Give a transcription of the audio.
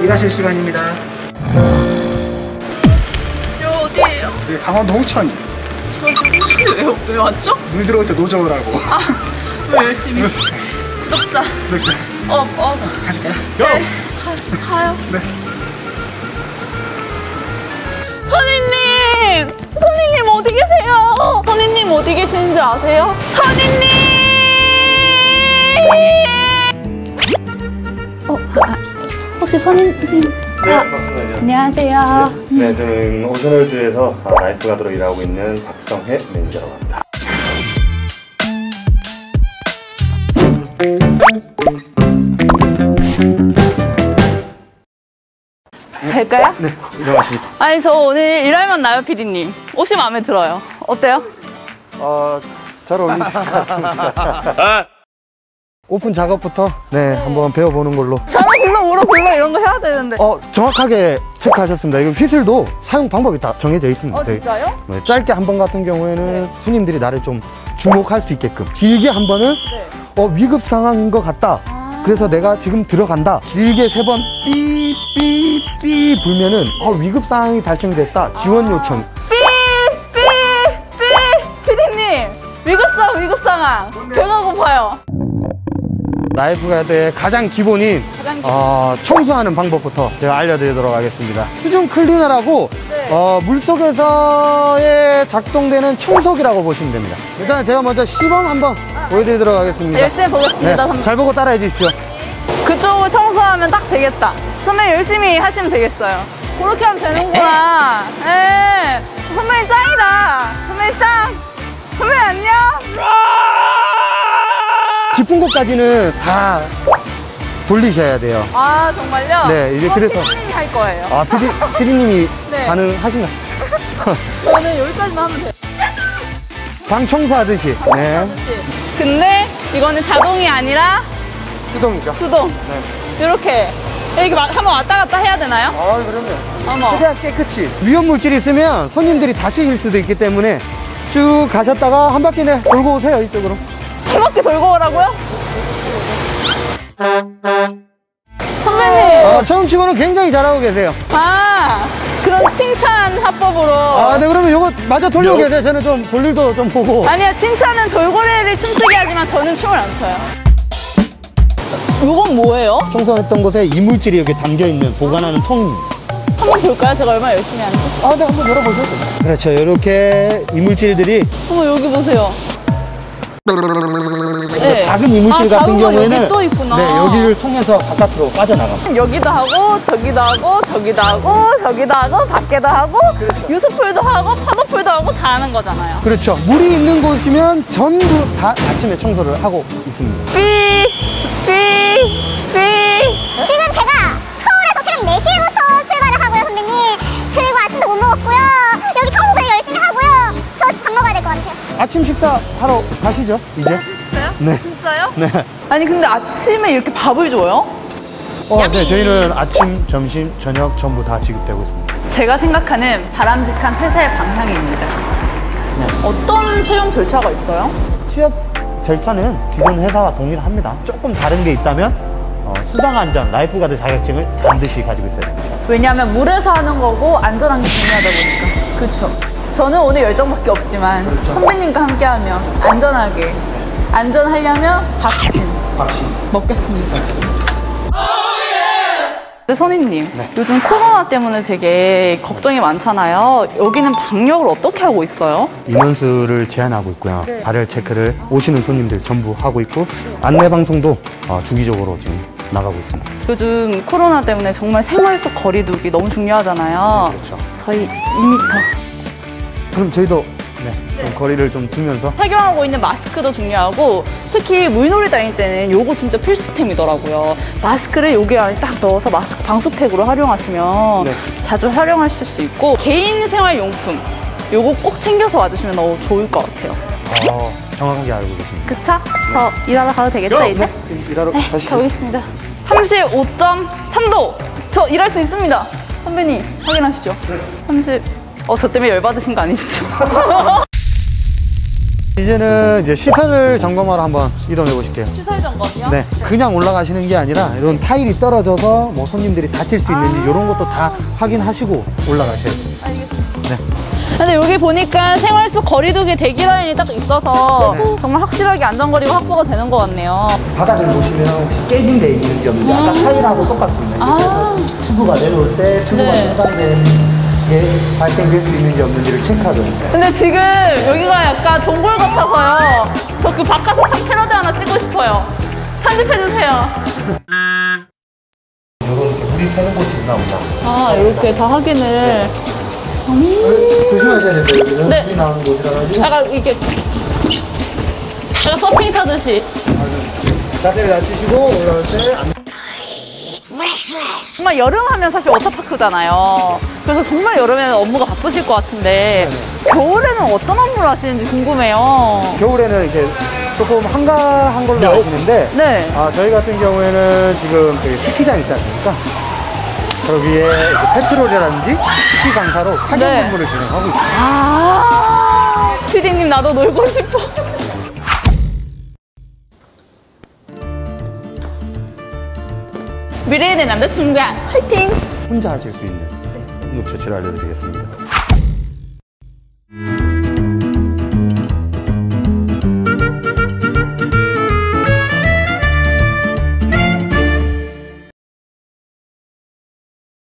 일하실 시간입니다. 여기 어디예요? 네, 강원도 홍천. 저 지금 홍천에 왜 왔죠? 물 들어올 때 노저우라고. 아, 왜 열심히. 구독자. 가실까요? 네, 가요. 네. 선생님! 선생님 어디 계세요? 선생님 어디 계시는지 아세요? 선생님! 혹시 선생님? 네, 맞습니다. 안녕하세요. 네, 저는 오션월드에서 라이프가드로 일하고 있는 박성혜 매니저라고 합니다. 될까요? 네, 일어나시죠. 아니 저 오늘 일할만 나요 PD님. 옷이 마음에 들어요. 어때요? 잘 어울리실 것 같습니다. 오픈 작업부터 한번 배워보는 걸로. 저는 불러 이런 거 해야 되는데. 정확하게 체크하셨습니다. 이거 휘슬도 사용 방법이 다 정해져 있습니다. 진짜요? 네, 짧게 한 번 같은 경우에는 손님들이 나를 좀 주목할 수 있게끔, 길게 한 번은 위급 상황인 것 같다. 그래서 내가 지금 들어간다. 길게 3번 삐삐삐 불면은 위급 상황이 발생됐다. 지원 요청. 피디님 위급 상황. 배가 고파요. 라이프가드의 가장 기본인 청소하는 방법부터 제가 알려드리도록 하겠습니다. 수중 클리너라고 물속에서의 작동되는 청소기라고 보시면 됩니다. 일단 제가 먼저 시범 한번 보여드리도록 하겠습니다. 열심히 보겠습니다. 선배님. 잘 보고 따라해 주십시오. 그쪽을 청소하면 딱 되겠다. 선배님 열심히 하시면 되겠어요. 그렇게 하면 되는구나. 네. 선배님 짱이다. 선배님 짱. 선배님 안녕. 깊은 곳까지는 다 돌리셔야 돼요. 아 정말요? 네, 이제 그래서 피디님이 할 거예요. 피디님이 네. 가능하신가요? 저는 여기까지만 하면 돼요. 방 청소하듯이. 네. 근데 이거는 자동이 아니라 수동이죠. 수동. 네. 이렇게 한번 왔다 갔다 해야 되나요? 그럼요. 어머. 최대한 깨끗이. 위험 물질이 있으면 손님들이 다치실 수도 있기 때문에 쭉 가셨다가 한 바퀴 돌고 오세요, 이쪽으로. 한 바퀴 돌고 오라고요? 선배님. 처음 치고는 굉장히 잘하고 계세요. 그런 칭찬 화법으로. 네, 그러면 요거 마저 돌리고 계세요. 저는 좀 볼 일도 좀 보고. 아니요, 칭찬은 돌고래를 춤추게 하지만 저는 춤을 안 춰요. 요건 뭐예요? 청소했던 곳에 이물질이 여기 담겨있는 보관하는 통입니다. 한번 볼까요? 제가 얼마나 열심히 하는지. 네, 한번 열어보세요. 그렇죠. 이렇게 이물질들이 어머, 여기 보세요. 네. 작은 이물질 같은 경우에는 여기 또 있구나. 네, 여기를 통해서 바깥으로 빠져나갑니다. 여기도 하고 저기도 하고 저기도 하고 저기도 하고 밖에도 하고 유수풀도 하고 파도풀도 하고 다 하는 거잖아요. 그렇죠. 물이 있는 곳이면 전부 다 아침에 청소를 하고 있습니다. 지금 제가 서울에서 새벽 4시부터 출발을 하고요, 선배님. 그리고 아침도 못 먹었고요. 여기 청소도 열심히 하고요. 저 밥 먹어야 될 것 같아요. 아침 식사 하러 가시죠, 이제. 아침 식사요? 네. 진짜요? 네. 아니 근데 아침에 이렇게 밥을 줘요? 네, 저희는 아침, 점심, 저녁 전부 다 지급되고 있습니다. 제가 생각하는 바람직한 회사의 방향입니다. 어떤 채용 절차가 있어요? 취업 절차는 기존 회사와 동일합니다. 조금 다른 게 있다면 수상안전, 라이프가드 자격증을 반드시 가지고 있어야 됩니다. 왜냐하면 물에서 하는 거고 안전한 게 중요하다 보니까. 그렇죠. 저는 오늘 열정밖에 없지만 선배님과 함께하면 안전하게 안전하려면 밥심 먹겠습니다. 근데 선생님, 요즘 코로나 때문에 되게 걱정이 많잖아요. 여기는 방역을 어떻게 하고 있어요? 인원수를 제한하고 있고요. 발열 체크를 오시는 손님들 전부 하고 있고 안내 방송도 주기적으로 지금 나가고 있습니다. 요즘 코로나 때문에 정말 생활 속 거리 두기 너무 중요하잖아요. 그렇죠. 저희 2m. 그럼 저희도 좀 거리를 좀 두면서 착용하고 있는 마스크도 중요하고 특히 물놀이 다닐 때는 요거 진짜 필수템이더라고요. 마스크를 여기 안에 딱 넣어서 마스크 방수팩으로 활용하시면 자주 활용하실 수 있고 개인 생활용품 요거 꼭 챙겨서 와주시면 너무 좋을 것 같아요. 정확하게 알고 계십니다. 그쵸? 저 일하러 가도 되겠죠 이제? 일하러 가시죠. 가보겠습니다. 35.3도! 저 일할 수 있습니다. 선배님 확인하시죠? 저 때문에 열받으신 거 아니시죠? 이제는 이제 시설 점검하러 한번 이동해 보실게요. 시설 점검이요? 네, 그냥 올라가시는 게 아니라 이런 타일이 떨어져서 뭐 손님들이 다칠 수 있는지 이런 것도 다 확인하시고 올라가셔야 돼요. 알겠습니다. 네. 근데 여기 보니까 생활 속 거리두기 대기 라인이 딱 있어서 네. 정말 확실하게 안전거리가 확보가 되는 것 같네요. 바닥을 보시면 혹시 깨진 데 있는지 없는지 아까 타일하고 똑같습니다. 이렇게 튜브가 내려올 때 튜브가 네. 손상된 게 발생될 수 있는지 없는지를 체크하거든요. 근데 지금 여기가 약간 동굴 같아서요. 저 그 바깥사탕 패러디 하나 찍고 싶어요. 편집해주세요. 이렇게 물이 새는 곳이 있나 보다. 아, 이렇게 다 확인을. 조심하셔야 돼요. 여기는 네. 물이 나오는 곳이라 가지고 약간 이렇게. 약간 서핑 타듯이. 자세를 낮추시고 올라올 때 안... 정말 여름 하면 사실 워터파크잖아요. 그래서 정말 여름에는 업무가 바쁘실 것 같은데 겨울에는 어떤 업무를 하시는지 궁금해요. 겨울에는 이렇게 조금 한가한 걸로 아시는데 네. 저희 같은 경우에는 지금 저기 스키장 있지 않습니까? 거기에 이제 페트롤이라든지 스키 강사로 파견 네. 근무를 진행하고 있습니다. 아, 피디님 나도 놀고 싶어. 미래의 내 남자친구야, 화이팅! 혼자 하실 수 있는 응급처치를 알려드리겠습니다.